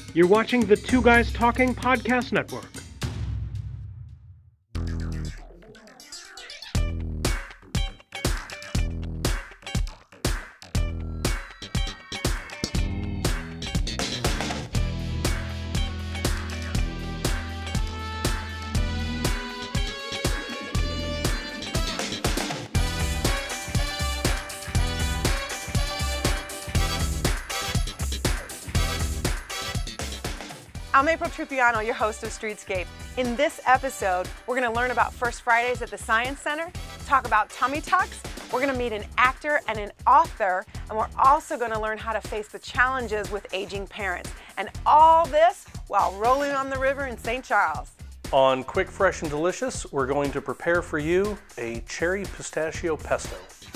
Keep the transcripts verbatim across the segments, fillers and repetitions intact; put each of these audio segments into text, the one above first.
You're watching the Two Guys Talking Podcast Network. I'm April Trupiano, your host of Streetscape. In this episode, we're going to learn about First Fridays at the Science Center, talk about tummy tucks, we're going to meet an actor and an author, and we're also going to learn how to face the challenges with aging parents. And all this while rolling on the river in Saint Charles. On Quick, Fresh, and Delicious, we're going to prepare for you a Cherry Pistachio Pesto.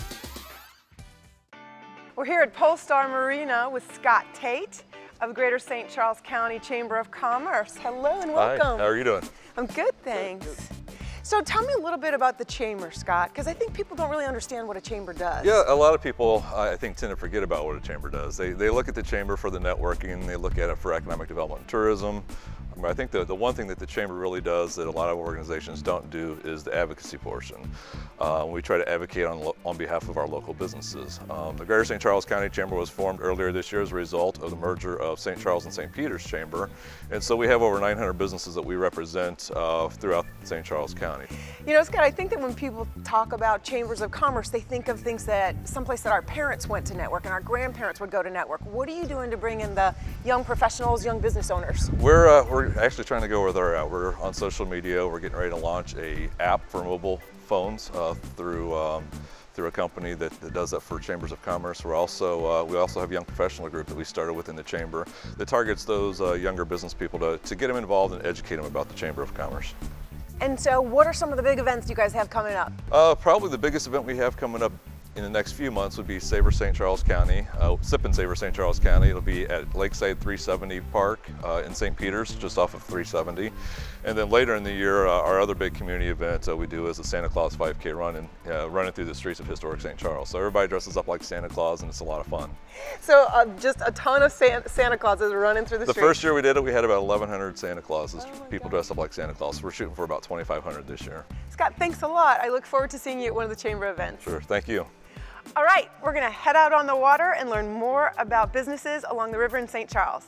We're here at Polestar Marina with Scott Tate of Greater Saint Charles County Chamber of Commerce. Hello and welcome. Hi, how are you doing? I'm good, thanks. Good, good. So tell me a little bit about the chamber, Scott, because I think people don't really understand what a chamber does. Yeah, a lot of people, I think, tend to forget about what a chamber does. They, they look at the chamber for the networking, they look at it for economic development and tourism. I, mean, I think the, the one thing that the chamber really does that a lot of organizations don't do is the advocacy portion. Uh, we try to advocate on, on behalf of our local businesses. Um, the Greater Saint Charles County Chamber was formed earlier this year as a result of the merger of Saint Charles and Saint Peter's Chamber. And so we have over nine hundred businesses that we represent uh, throughout Saint Charles County. You know, Scott, I think that when people talk about chambers of commerce, they think of things that someplace that our parents went to network and our grandparents would go to network. What are you doing to bring in the young professionals, young business owners? We're, uh, we're actually trying to go where they're at. We're on social media. We're getting ready to launch a app for mobile phones uh, through um, through a company that, that does that for chambers of commerce. We're also uh, we also have a young professional group that we started within the chamber that targets those uh, younger business people to, to get them involved and educate them about the Chamber of Commerce. And so what are some of the big events you guys have coming up? Uh, probably the biggest event we have coming up in the next few months would be Savor Saint Charles County, uh, Sip and Savor Saint Charles County. It'll be at Lakeside three seventy Park uh, in Saint Peter's, just off of three seventy. And then later in the year, uh, our other big community event uh, we do is the Santa Claus five K run, and uh, running through the streets of historic Saint Charles. So everybody dresses up like Santa Claus, and it's a lot of fun. So uh, just a ton of Santa, Santa Clauses running through the, the streets. The first year we did it, we had about eleven hundred Santa Clauses, oh people God. dressed up like Santa Claus. So we're shooting for about twenty-five hundred this year. Scott, thanks a lot. I look forward to seeing you at one of the chamber events. Sure, thank you. All right, we're gonna head out on the water and learn more about businesses along the river in Saint Charles.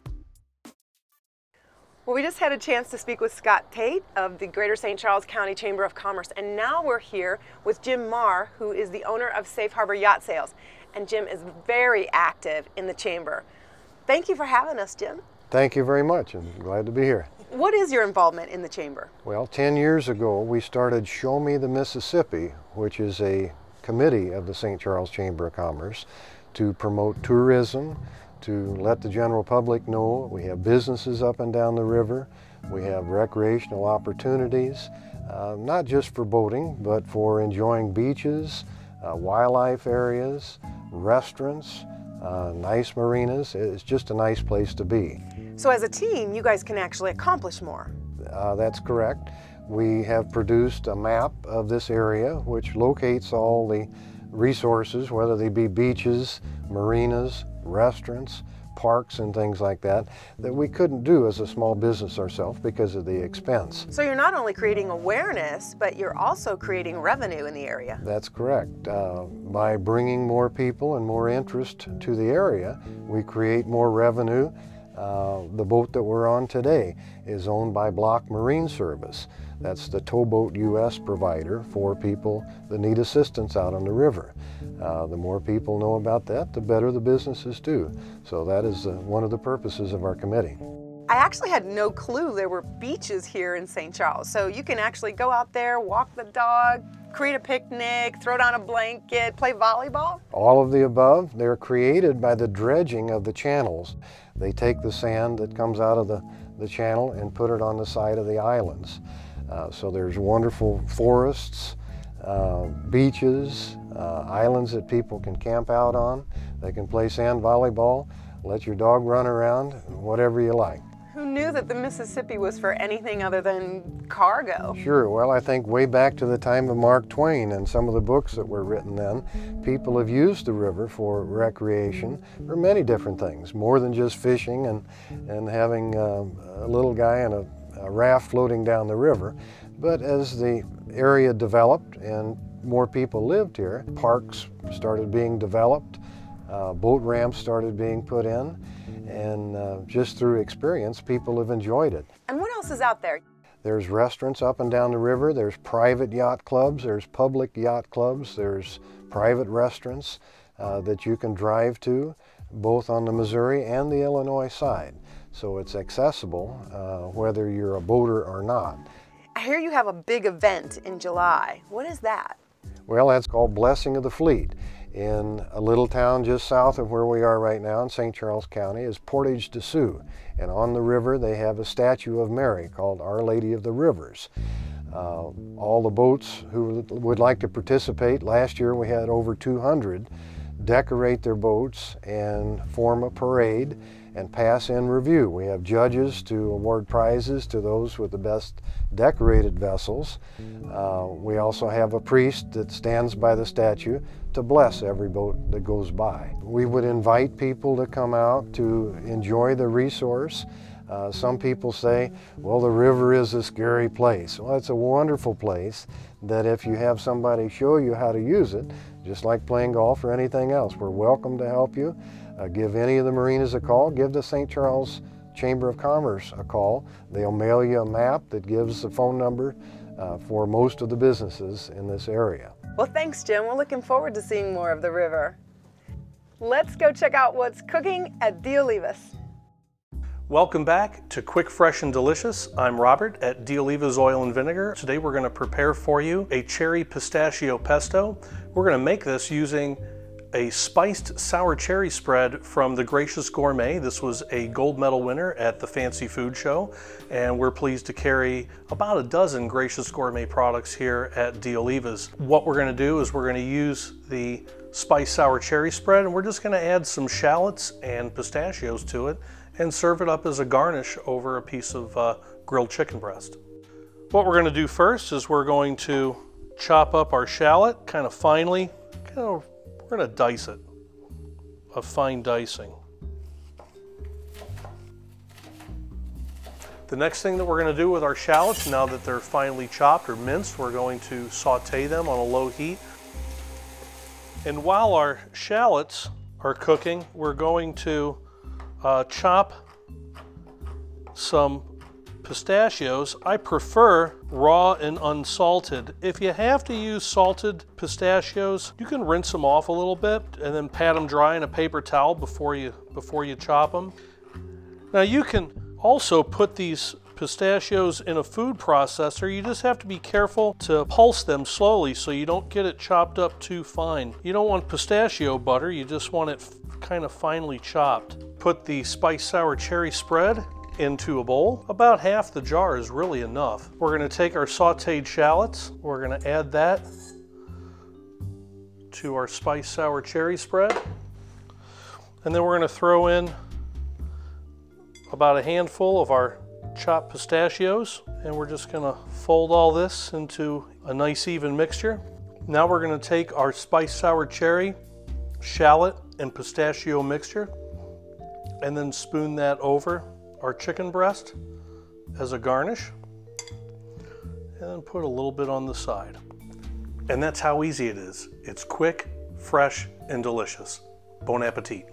Well, we just had a chance to speak with Scott Tate of the Greater Saint Charles County Chamber of Commerce, and now we're here with Jim Marr, who is the owner of Safe Harbor Yacht Sales. And Jim is very active in the chamber. Thank you for having us, Jim. Thank you very much, and glad to be here. What is your involvement in the chamber? Well, ten years ago, we started Show Me the Mississippi, which is a committee of the Saint Charles Chamber of Commerce to promote tourism, to let the general public know we have businesses up and down the river, we have recreational opportunities, uh, not just for boating, but for enjoying beaches, uh, wildlife areas, restaurants, uh, nice marinas. It's just a nice place to be. So as a team, you guys can actually accomplish more. Uh, that's correct. We have produced a map of this area which locates all the resources, whether they be beaches, marinas, restaurants, parks and things like that, that we couldn't do as a small business ourselves because of the expense. So you're not only creating awareness, but you're also creating revenue in the area. That's correct. Uh, by bringing more people and more interest to the area, we create more revenue. Uh, the boat that we're on today is owned by Block Marine Service. That's the towboat U S provider for people that need assistance out on the river. Uh, the more people know about that, the better the businesses do. So that is uh, one of the purposes of our committee. I actually had no clue there were beaches here in Saint Charles. So you can actually go out there, walk the dog, create a picnic, throw down a blanket, play volleyball? All of the above. They're created by the dredging of the channels. They take the sand that comes out of the, the channel and put it on the side of the islands. Uh, so there's wonderful forests, uh, beaches, uh, islands that people can camp out on. They can play sand volleyball, let your dog run around, whatever you like. Who knew that the Mississippi was for anything other than cargo? Sure. Well, I think way back to the time of Mark Twain and some of the books that were written then, people have used the river for recreation for many different things, more than just fishing and, and having uh, a little guy in a, a raft floating down the river. But as the area developed and more people lived here, parks started being developed, uh, boat ramps started being put in, and uh, just through experience, people have enjoyed it. And what else is out there? There's restaurants up and down the river, there's private yacht clubs, there's public yacht clubs, there's private restaurants uh, that you can drive to, both on the Missouri and the Illinois side. So it's accessible uh, whether you're a boater or not. I hear you have a big event in July. What is that? Well, that's called Blessing of the Fleet. In a little town just south of where we are right now in Saint Charles County is Portage de Sioux. And on the river they have a statue of Mary called Our Lady of the Rivers. Uh, all the boats who would like to participate, last year we had over two hundred, decorate their boats and form a parade and pass in review. We have judges to award prizes to those with the best decorated vessels. Uh, we also have a priest that stands by the statue to bless every boat that goes by. We would invite people to come out to enjoy the resource. Uh, some people say, well, the river is a scary place. Well, it's a wonderful place that if you have somebody show you how to use it, just like playing golf or anything else, we're welcome to help you. Uh, give any of the marinas a call. Give the Saint Charles Chamber of Commerce a call. They'll mail you a map that gives the phone number uh, for most of the businesses in this area. Well, thanks, Jim. We're looking forward to seeing more of the river. Let's go check out what's cooking at the Olívas. Welcome back to Quick, Fresh, and Delicious. I'm Robert at the Olívas Oil and Vinegar. Today we're going to prepare for you a cherry pistachio pesto. We're going to make this using a spiced sour cherry spread from the Gracious Gourmet. This was a gold medal winner at the Fancy Food Show, and we're pleased to carry about a dozen Gracious Gourmet products here at the Olívas. What we're going to do is we're going to use the spiced sour cherry spread, and we're just going to add some shallots and pistachios to it and serve it up as a garnish over a piece of uh, grilled chicken breast. What we're going to do first is we're going to chop up our shallot kind of finely. Kind of, we're going to dice it, a fine dicing. The next thing that we're going to do with our shallots, now that they're finely chopped or minced, we're going to saute them on a low heat. And while our shallots are cooking, we're going to uh, chop some pistachios. I prefer raw and unsalted. If you have to use salted pistachios, you can rinse them off a little bit and then pat them dry in a paper towel before you before you chop them. Now you can also put these pistachios in a food processor. You just have to be careful to pulse them slowly so you don't get it chopped up too fine. You don't want pistachio butter, you just want it kind of finely chopped. Put the spiced sour cherry spread into a bowl. About half the jar is really enough. We're going to take our sauteed shallots, we're going to add that to our spiced sour cherry spread, and then we're going to throw in about a handful of our chopped pistachios, and we're just going to fold all this into a nice even mixture. Now we're going to take our spiced sour cherry, shallot, and pistachio mixture and then spoon that over our chicken breast as a garnish, and then put a little bit on the side. And that's how easy it is. It's quick, fresh, and delicious. Bon appetit.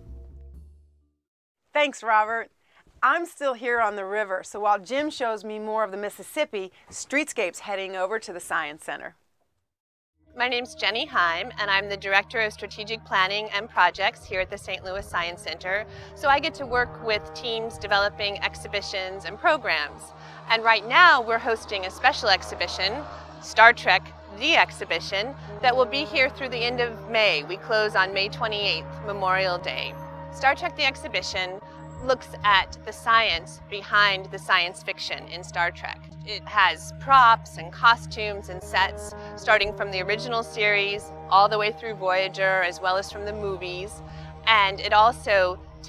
Thanks, Robert. I'm still here on the river, so while Jim shows me more of the Mississippi, Streetscape's heading over to the Science Center. My name's Jeannie Heim, and I'm the Director of Strategic Planning and Projects here at the Saint Louis Science Center. So I get to work with teams developing exhibitions and programs. And right now we're hosting a special exhibition, Star Trek, the exhibition, that will be here through the end of May. We close on May twenty-eighth, Memorial Day. Star Trek, the exhibition looks at the science behind the science fiction in Star Trek. It has props and costumes and sets, starting from the original series all the way through Voyager, as well as from the movies. And it also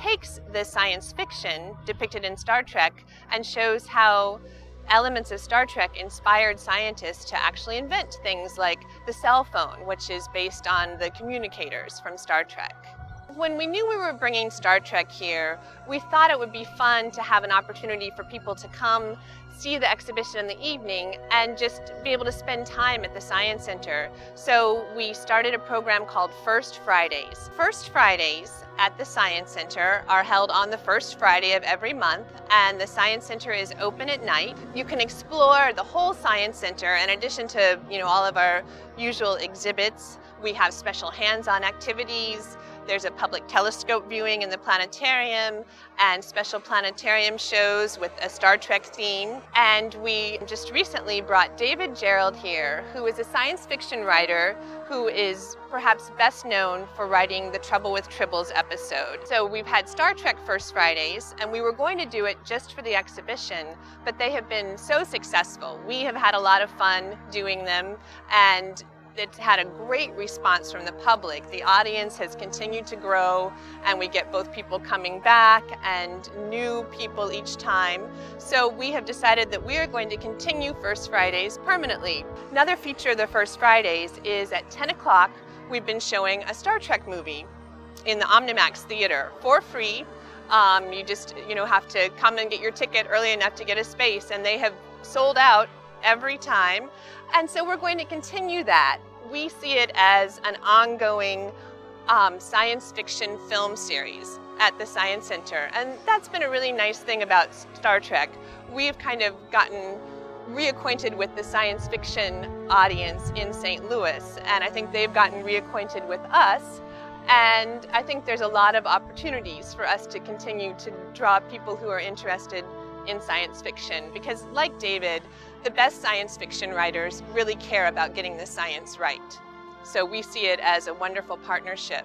takes the science fiction depicted in Star Trek and shows how elements of Star Trek inspired scientists to actually invent things like the cell phone, which is based on the communicators from Star Trek. When we knew we were bringing Star Trek here, we thought it would be fun to have an opportunity for people to come see the exhibition in the evening and just be able to spend time at the Science Center. So we started a program called First Fridays. First Fridays at the Science Center are held on the first Friday of every month, and the Science Center is open at night. You can explore the whole Science Center in addition to, you know, all of our usual exhibits. We have special hands-on activities. There's a public telescope viewing in the planetarium and special planetarium shows with a Star Trek theme. And we just recently brought David Gerrold here, who is a science fiction writer who is perhaps best known for writing the Trouble with Tribbles episode. So we've had Star Trek First Fridays, and we were going to do it just for the exhibition, but they have been so successful. We have had a lot of fun doing them, and it's had a great response from the public. The audience has continued to grow, and we get both people coming back and new people each time. So we have decided that we are going to continue First Fridays permanently. Another feature of the First Fridays is at ten o'clock, we've been showing a Star Trek movie in the Omnimax Theater for free. Um, you just you know have to come and get your ticket early enough to get a space, and they have sold out every time. And so we're going to continue that. We see it as an ongoing um, science fiction film series at the Science Center. And that's been a really nice thing about Star Trek. We've kind of gotten reacquainted with the science fiction audience in Saint Louis, and I think they've gotten reacquainted with us. And I think there's a lot of opportunities for us to continue to draw people who are interested in science fiction, because like David, the best science fiction writers really care about getting the science right. So we see it as a wonderful partnership.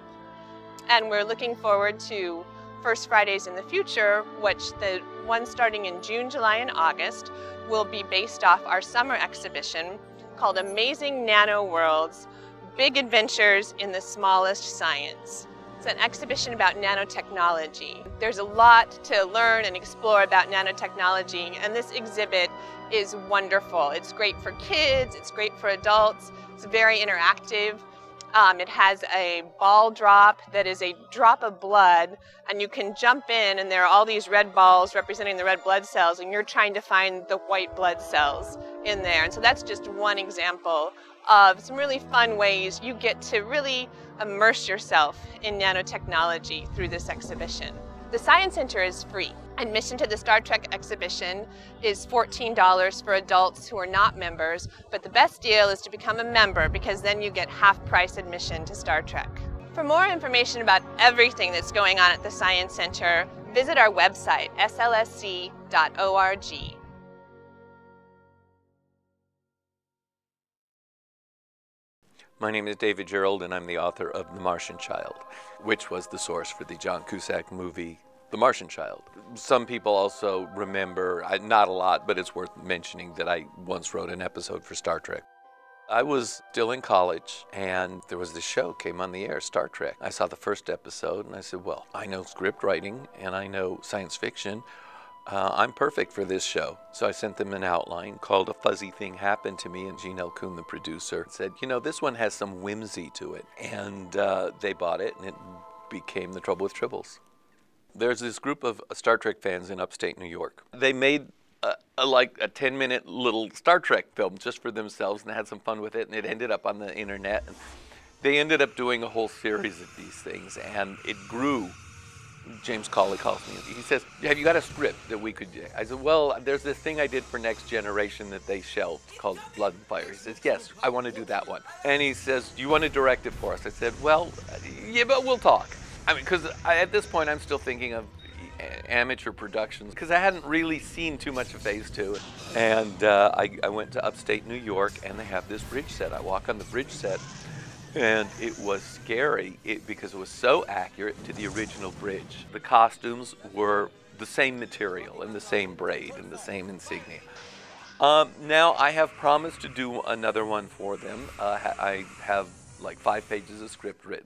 And we're looking forward to First Fridays in the future, which the one starting in June, July, and August will be based off our summer exhibition called Amazing Nano Worlds, Big Adventures in the Smallest Science. It's an exhibition about nanotechnology. There's a lot to learn and explore about nanotechnology, and this exhibit is wonderful. It's great for kids, it's great for adults, it's very interactive. Um, it has a ball drop that is a drop of blood, and you can jump in, and there are all these red balls representing the red blood cells, and you're trying to find the white blood cells in there. And so that's just one example of some really fun ways you get to really immerse yourself in nanotechnology through this exhibition. The Science Center is free. Admission to the Star Trek exhibition is fourteen dollars for adults who are not members, but the best deal is to become a member, because then you get half price admission to Star Trek. For more information about everything that's going on at the Science Center, visit our website, S L S C dot org. My name is David Gerrold, and I'm the author of The Martian Child, which was the source for the John Cusack movie, The Martian Child. Some people also remember, not a lot, but it's worth mentioning, that I once wrote an episode for Star Trek. I was still in college, and there was this show came on the air, Star Trek. I saw the first episode, and I said, well, I know script writing, and I know science fiction. Uh, I'm perfect for this show. So I sent them an outline called A Fuzzy Thing Happened to Me, and Gene L. Kuhn, the producer, said, you know, this one has some whimsy to it. And uh, they bought it, and it became The Trouble with Tribbles. There's this group of Star Trek fans in upstate New York. They made a, a, like a ten minute little Star Trek film just for themselves, and they had some fun with it, and it ended up on the internet. And they ended up doing a whole series of these things, and it grew. James Cawley calls me. He says, have you got a script that we could do? I said, well, there's this thing I did for Next Generation that they shelved called Blood and Fire. He says, yes, I want to do that one. And he says, do you want to direct it for us? I said, well, yeah, but we'll talk. I mean, because at this point, I'm still thinking of amateur productions, because I hadn't really seen too much of Phase Two. And uh, I, I went to upstate New York, and they have this bridge set. I walk on the bridge set, and it was scary it, because it was so accurate to the original bridge. The costumes were the same material and the same braid and the same insignia. Um, now I have promised to do another one for them. Uh, I have like five pages of script written.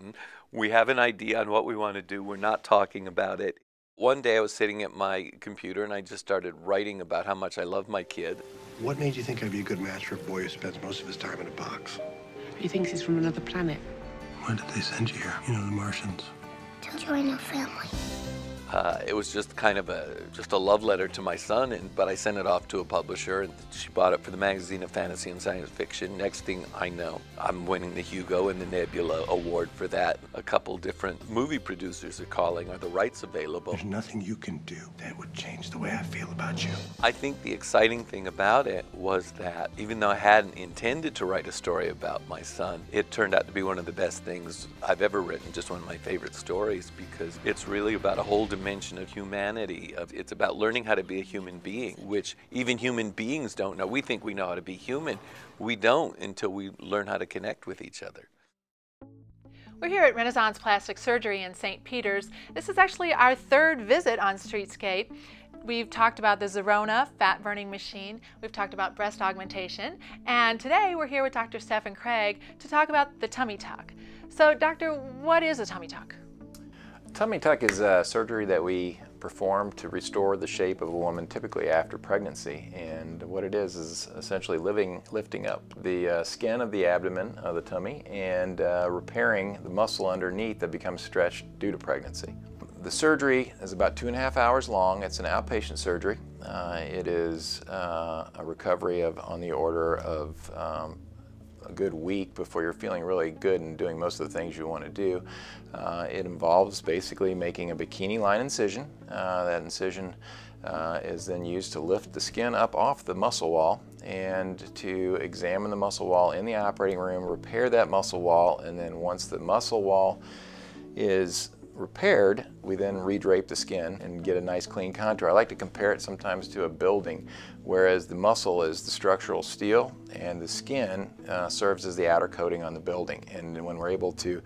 We have an idea on what we want to do. We're not talking about it. One day I was sitting at my computer and I just started writing about how much I love my kid. What made you think I'd be a good match for a boy who spends most of his time in a box? He thinks he's from another planet. Why did they send you here? You know, the Martians. To join our family. Uh, it was just kind of a just a love letter to my son, and but I sent it off to a publisher, and she bought it for the Magazine of Fantasy and Science Fiction. Next thing I know, I'm winning the Hugo and the Nebula Award for that. A couple different movie producers are calling. Are the rights available? There's nothing you can do that would change the way I feel about you. I think the exciting thing about it was that even though I hadn't intended to write a story about my son, it turned out to be one of the best things I've ever written, just one of my favorite stories, because it's really about a whole dimension of humanity. Of It's about learning how to be a human being, which even human beings don't know. We think we know how to be human. We don't until we learn how to connect with each other. We're here at Renaissance Plastic Surgery in Saint Peter's. This is actually our third visit on Streetscape. We've talked about the Zerona fat burning machine. We've talked about breast augmentation. And today we're here with Doctor Stefan Craig to talk about the tummy tuck. So doctor, what is a tummy tuck? Tummy tuck is a surgery that we perform to restore the shape of a woman, typically after pregnancy. And what it is is essentially living, lifting up the uh, skin of the abdomen of the tummy and uh, repairing the muscle underneath that becomes stretched due to pregnancy. The surgery is about two and a half hours long. It's an outpatient surgery. Uh, it is uh, a recovery of on the order of um, a good week before you're feeling really good and doing most of the things you want to do. Uh, it involves basically making a bikini line incision. Uh, that incision uh, is then used to lift the skin up off the muscle wall and to examine the muscle wall in the operating room, repair that muscle wall, and then once the muscle wall is repaired, we then redrape the skin and get a nice clean contour. I like to compare it sometimes to a building, whereas the muscle is the structural steel and the skin uh, serves as the outer coating on the building. And when we're able to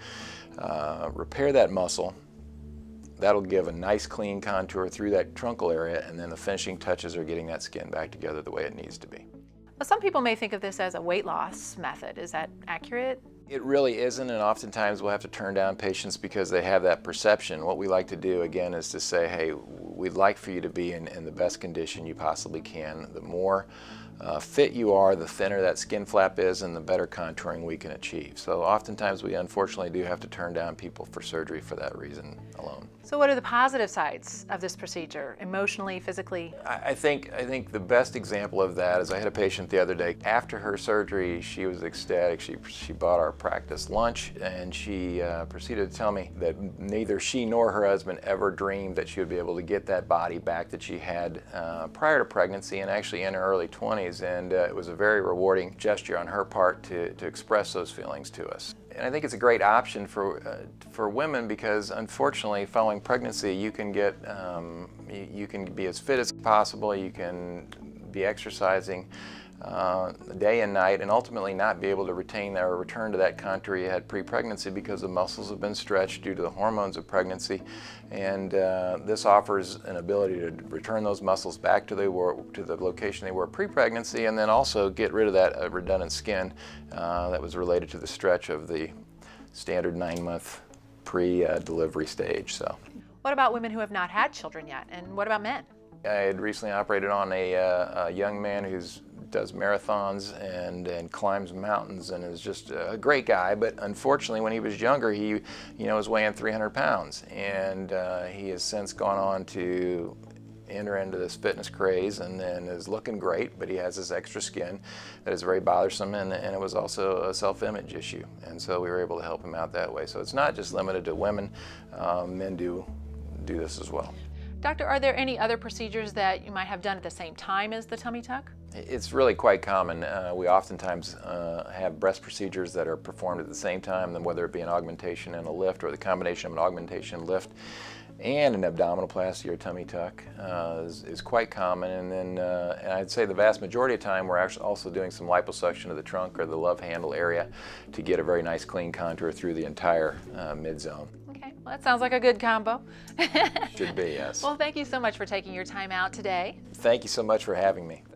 uh, repair that muscle, that'll give a nice clean contour through that truncal area, and then the finishing touches are getting that skin back together the way it needs to be. Well, some people may think of this as a weight loss method. Is that accurate? It really isn't, and oftentimes we'll have to turn down patients because they have that perception. What we like to do, again, is to say, hey, we'd like for you to be in, in the best condition you possibly can. The more uh, fit you are, the thinner that skin flap is, and the better contouring we can achieve. So oftentimes we unfortunately do have to turn down people for surgery for that reason alone. So what are the positive sides of this procedure, emotionally, physically? I, I think I think the best example of that is I had a patient the other day. After her surgery, she was ecstatic. She, she bought our practice lunch, and she uh, proceeded to tell me that neither she nor her husband ever dreamed that she would be able to get that body back that she had uh, prior to pregnancy and actually in her early twenties. And uh, it was a very rewarding gesture on her part to, to express those feelings to us. And I think it's a great option for uh, for women because, unfortunately, following pregnancy, you can get um, you, you can be as fit as possible. You can be exercising uh, day and night, and ultimately not be able to retain or return to that contour you had pre-pregnancy because the muscles have been stretched due to the hormones of pregnancy. And uh, this offers an ability to return those muscles back to, they were, to the location they were pre-pregnancy, and then also get rid of that uh, redundant skin uh, that was related to the stretch of the standard nine-month pre-delivery stage. So, what about women who have not had children yet, and what about men? I had recently operated on a, uh, a young man who's does marathons and, and climbs mountains and is just a great guy, but unfortunately when he was younger he you know was weighing three hundred pounds, and uh, he has since gone on to enter into this fitness craze and then is looking great, but he has this extra skin that is very bothersome, and, and it was also a self-image issue, and so we were able to help him out that way. So it's not just limited to women, um, men do do this as well. Doctor, are there any other procedures that you might have done at the same time as the tummy tuck? It's really quite common. Uh, we oftentimes uh, have breast procedures that are performed at the same time, then whether it be an augmentation and a lift, or the combination of an augmentation, lift, and an abdominoplasty or tummy tuck uh, is, is quite common. And then uh, and I'd say the vast majority of the time we're actually also doing some liposuction of the trunk or the love handle area to get a very nice clean contour through the entire uh, mid-zone. Okay, well that sounds like a good combo. Should be, yes. Well, thank you so much for taking your time out today. Thank you so much for having me.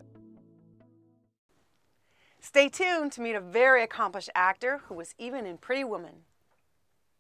Stay tuned to meet a very accomplished actor who was even in Pretty Woman.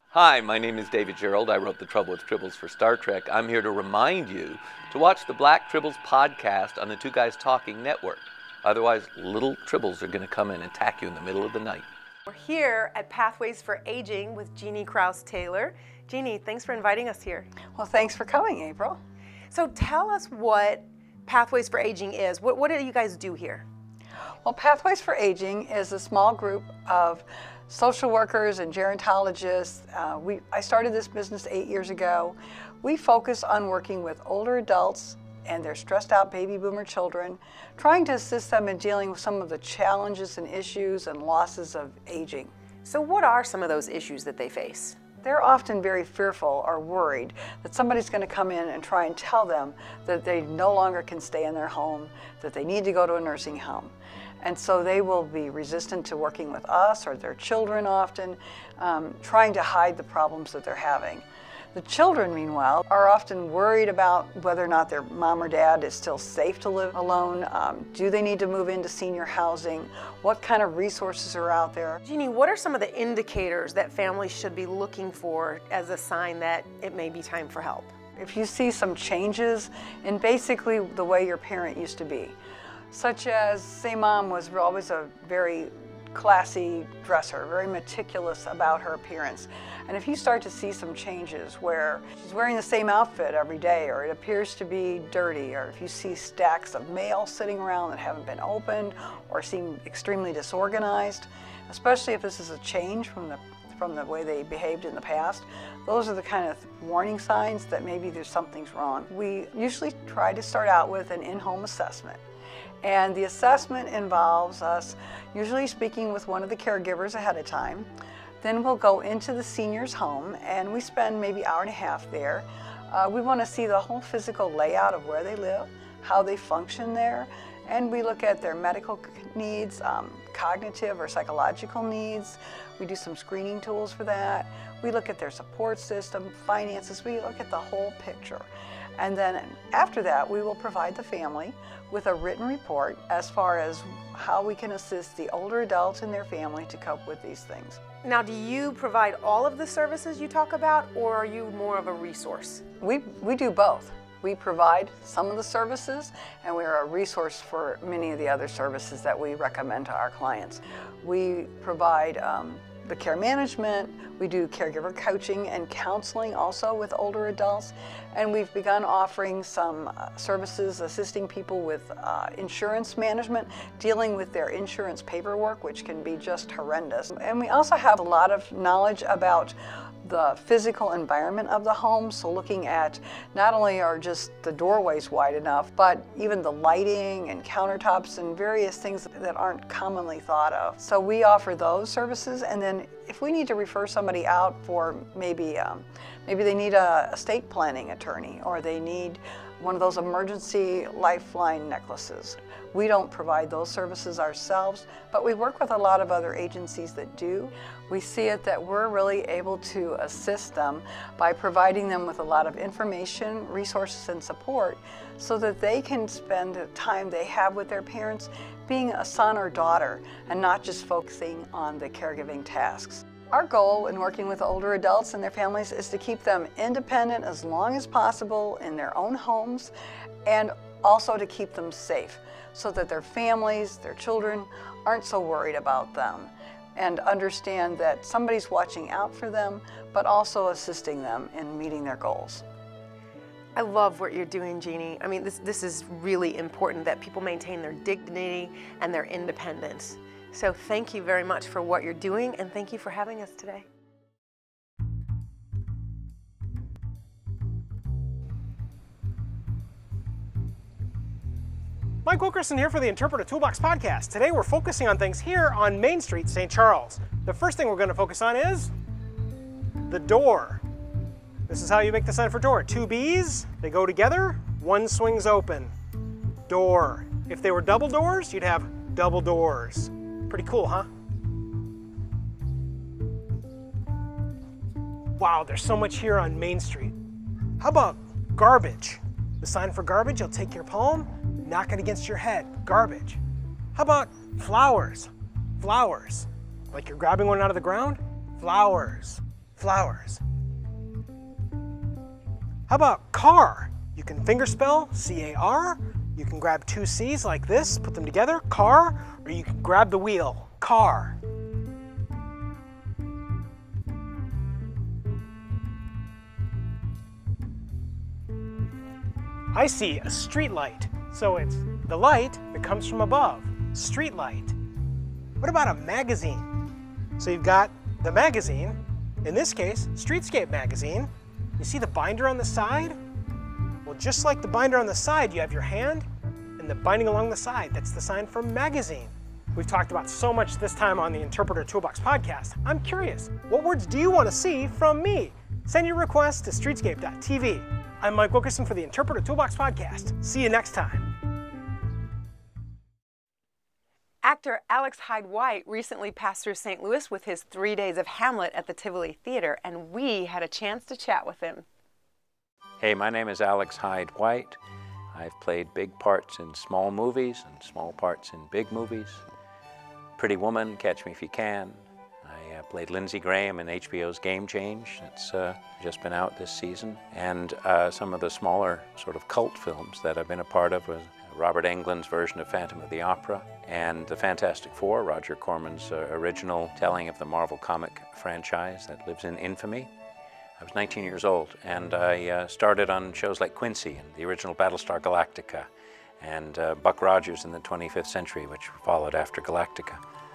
Hi, my name is David Gerrold. I wrote The Trouble with Tribbles for Star Trek. I'm here to remind you to watch the Black Tribbles podcast on the Two Guys Talking network. Otherwise, little Tribbles are going to come in and attack you in the middle of the night. We're here at Pathways for Aging with Jeannie Krause-Taylor. Jeannie, thanks for inviting us here. Well, thanks for coming, April. So tell us what Pathways for Aging is. What, what do you guys do here? Well, Pathways for Aging is a small group of social workers and gerontologists. Uh, we, I started this business eight years ago. We focus on working with older adults and their stressed out baby boomer children, trying to assist them in dealing with some of the challenges and issues and losses of aging. So what are some of those issues that they face? They're often very fearful or worried that somebody's going to come in and try and tell them that they no longer can stay in their home, that they need to go to a nursing home. And so they will be resistant to working with us or their children often, um, trying to hide the problems that they're having. The children, meanwhile, are often worried about whether or not their mom or dad is still safe to live alone. Um, do they need to move into senior housing? What kind of resources are out there? Jeannie, what are some of the indicators that families should be looking for as a sign that it may be time for help? If you see some changes in basically the way your parent used to be, such as, say, mom was always a very classy dresser, very meticulous about her appearance. And if you start to see some changes where she's wearing the same outfit every day, or it appears to be dirty, or if you see stacks of mail sitting around that haven't been opened or seem extremely disorganized, especially if this is a change from the from the way they behaved in the past, those are the kind of warning signs that maybe there's something's wrong. We usually try to start out with an in-home assessment. And the assessment involves us usually speaking with one of the caregivers ahead of time. Then we'll go into the senior's home and we spend maybe an hour and a half there. Uh, we want to see the whole physical layout of where they live, how they function there, and we look at their medical needs, um, cognitive or psychological needs. We do some screening tools for that. We look at their support system, finances. We look at the whole picture. And then after that, we will provide the family with a written report as far as how we can assist the older adults and their family to cope with these things. Now, do you provide all of the services you talk about, or are you more of a resource? We, we do both. We provide some of the services, and we are a resource for many of the other services that we recommend to our clients. We provide um, the care management, we do caregiver coaching and counseling also with older adults, and we've begun offering some uh, services assisting people with uh, insurance management, dealing with their insurance paperwork, which can be just horrendous. And we also have a lot of knowledge about the physical environment of the home, so looking at not only are just the doorways wide enough, but even the lighting and countertops and various things that aren't commonly thought of. So we offer those services, and then if we need to refer somebody out for maybe, um, maybe they need a estate planning attorney, or they need one of those emergency lifeline necklaces. We don't provide those services ourselves, but we work with a lot of other agencies that do. We see it that we're really able to assist them by providing them with a lot of information, resources, and support so that they can spend the time they have with their parents being a son or daughter and not just focusing on the caregiving tasks. Our goal in working with older adults and their families is to keep them independent as long as possible in their own homes, and also to keep them safe so that their families, their children, aren't so worried about them, and understand that somebody's watching out for them, but also assisting them in meeting their goals. I love what you're doing, Jeannie. I mean, this, this is really important that people maintain their dignity and their independence. So thank you very much for what you're doing, and thank you for having us today. Mike Wilkerson here for the Interpreter Toolbox Podcast. Today we're focusing on things here on Main Street, Saint Charles. The first thing we're going to focus on is the door. This is how you make the sign for door. Two B's, they go together, one swings open. Door. If they were double doors, you'd have double doors. Pretty cool, huh? Wow, there's so much here on Main Street. How about garbage? The sign for garbage, you'll take your palm, knock it against your head. Garbage. How about flowers? Flowers. Like you're grabbing one out of the ground? Flowers. flowers. How about car? You can fingerspell C A R. You can grab two C's like this, put them together, car, or you can grab the wheel, car. I see a street light, so it's the light that comes from above, street light. What about a magazine? So you've got the magazine, in this case, Streetscape magazine. You see the binder on the side? Well, just like the binder on the side, you have your hand and the binding along the side. That's the sign for magazine. We've talked about so much this time on the Interpreter Toolbox Podcast. I'm curious, what words do you want to see from me? Send your requests to streetscape dot T V. I'm Mike Wilkerson for the Interpreter Toolbox Podcast. See you next time. Actor Alex Hyde-White recently passed through Saint Louis with his three Days of Hamlet at the Tivoli Theater, and we had a chance to chat with him. Hey, my name is Alex Hyde-White. I've played big parts in small movies and small parts in big movies. Pretty Woman, Catch Me If You Can. I uh, played Lindsey Graham in H B O's Game Change. It's uh, just been out this season. And uh, some of the smaller sort of cult films that I've been a part of was Robert Englund's version of Phantom of the Opera and The Fantastic Four, Roger Corman's uh, original telling of the Marvel comic franchise that lives in infamy. I was nineteen years old, and I uh, started on shows like Quincy and the original Battlestar Galactica and uh, Buck Rogers in the twenty-fifth Century, which followed after Galactica.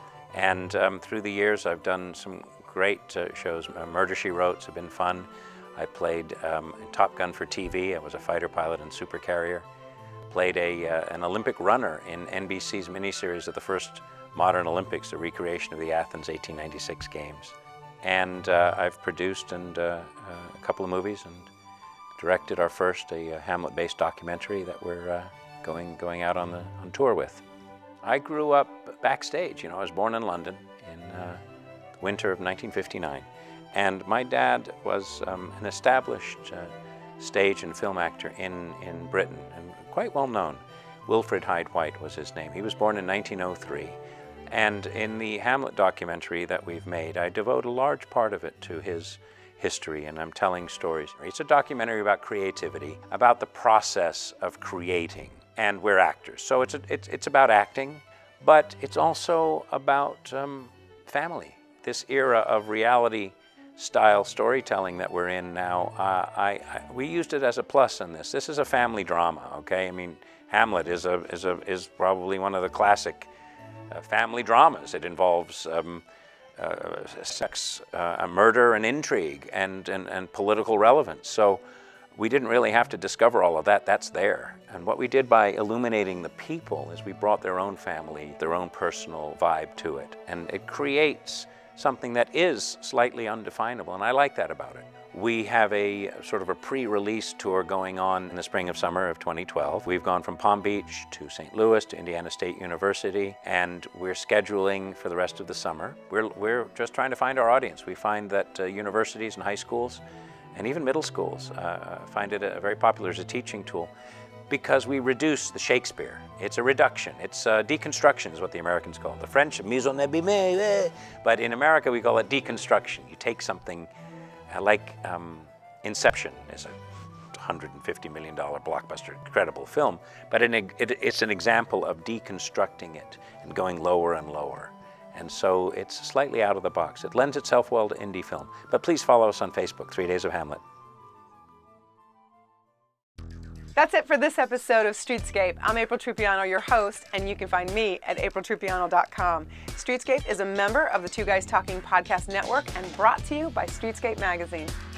And um, through the years, I've done some great uh, shows. Uh, Murder, She Wrote have been fun. I played um, in Top Gun for T V. I was a fighter pilot in Supercarrier. Played a, uh, an Olympic runner in N B C's miniseries of the first modern Olympics, the recreation of the Athens eighteen ninety-six Games. And uh, I've produced and, uh, uh, a couple of movies and directed our first, a, a Hamlet-based documentary that we're uh, going, going out on, the, on tour with. I grew up backstage. You know, I was born in London in uh, the winter of nineteen fifty-nine. And my dad was um, an established uh, stage and film actor in, in Britain, and quite well known. Wilfrid Hyde-White was his name. He was born in nineteen oh three. And in the Hamlet documentary that we've made, I devote a large part of it to his history, and I'm telling stories. It's a documentary about creativity, about the process of creating, and we're actors. So it's, a, it's, it's about acting, but it's also about um, family. This era of reality style storytelling that we're in now, uh, I, I, we used it as a plus in this. This is a family drama, okay? I mean, Hamlet is, a, is, a, is probably one of the classic uh, family dramas. It involves um, uh, sex, uh, a murder, and intrigue, and, and, and political relevance. So we didn't really have to discover all of that. That's there. And what we did by illuminating the people is we brought their own family, their own personal vibe to it. And it creates something that is slightly undefinable, and I like that about it. We have a sort of a pre-release tour going on in the spring of summer of twenty twelve. We've gone from Palm Beach to Saint Louis to Indiana State University, and we're scheduling for the rest of the summer. We're, we're just trying to find our audience. We find that uh, universities and high schools and even middle schools uh, find it a, very popular as a teaching tool, because we reduce the Shakespeare. It's a reduction. It's uh, deconstruction is what the Americans call it. The French, mise en abîme, but in America we call it deconstruction. You take something uh, like um, Inception is a one hundred fifty million dollar blockbuster, incredible film, but in a, it, it's an example of deconstructing it and going lower and lower. And so it's slightly out of the box. It lends itself well to indie film. But please follow us on Facebook, Three Days of Hamlet. That's it for this episode of Streetscape. I'm April Trupiano, your host, and you can find me at april trupiano dot com. Streetscape is a member of the Two Guys Talking Podcast Network and brought to you by Streetscape Magazine.